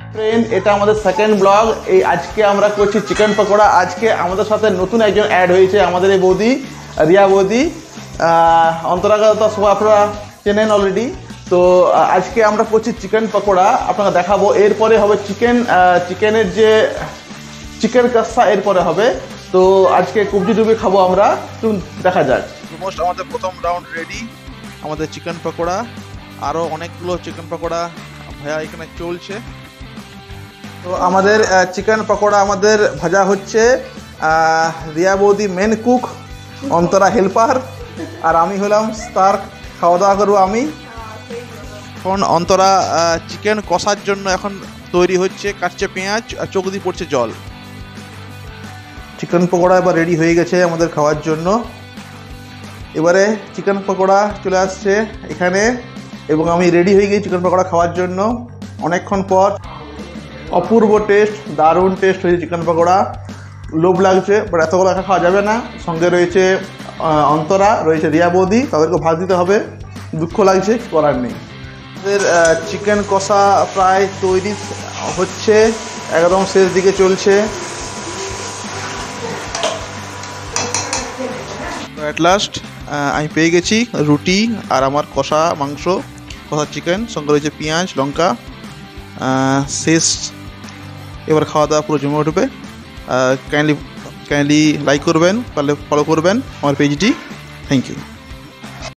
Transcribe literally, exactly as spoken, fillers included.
Friend, এটা আমাদের second blog. এই আজকে আমরা করছি চিকেন পকোড়া। আজকে আমাদের সাথে নতুন একজন অ্যাড হয়েছে, আমাদের এই বৌদি, রিয়া বৌদি। অন্তরাগা তো সবাই আপনারা চেনেন অলরেডি। তো আজকে আমরা করছি চিকেন পকোড়া, আপনাকে দেখাবো। এরপরে হবে চিকেন চিকেনের যে চিকেন কষা এরপরে হবে। তো আজকে কবজি ডুবে খাবো আমরা, একটু দেখা যাক। অলমোস্ট আমাদের প্রথম রাউন্ড রেডি, আমাদের চিকেন পকোড়া। আরও অনেকগুলো চিকেন পকোড়া ভাজা এখানে চলছে। তো আমাদের চিকেন পকোড়া আমাদের ভাজা হচ্ছে। রিয়া বৌদি মেন কুক, অন্তরা হেল্পার, আর আমি হলাম তার খাওয়া দাওয়া করবো আমি। এখন অন্তরা চিকেন কষার জন্য এখন তৈরি হচ্ছে, কাটছে পেঁয়াজ আর চোখ দিয়ে পড়ছে জল। চিকেন পকোড়া এবার রেডি হয়ে গেছে আমাদের খাওয়ার জন্য। এবারে চিকেন পকোড়া চলে আসছে এখানে এবং আমি রেডি হয়ে গেছি চিকেন পকোড়া খাওয়ার জন্য অনেকক্ষণ পর। অপূর্ব টেস্ট, দারুণ টেস্ট হয়েছে চিকেন পকোড়া। লোভ লাগছে, বাট এতগুলো একা খাওয়া যাবে না। সঙ্গে রয়েছে অন্তরা, রয়েছে রিয়া বৌদি, তাদেরকে ভাত দিতে হবে। দুঃখ লাগছে, করার নেই। আমাদের চিকেন কষা প্রায় তৈরি হচ্ছে, একদম শেষ দিকে চলছে। অ্যাট লাস্ট আমি পেয়ে গেছি রুটি আর আমার কষা মাংস, কষা চিকেন, সঙ্গে রয়েছে পেঁয়াজ লঙ্কা। শেষ, এবার খাওয়া দাওয়া পুরো জমে উঠবে। কাইন্ডলি কাইন্ডলি লাইক করবেন, পারলে ফলো করবেন আমার পেজটি। Thank you.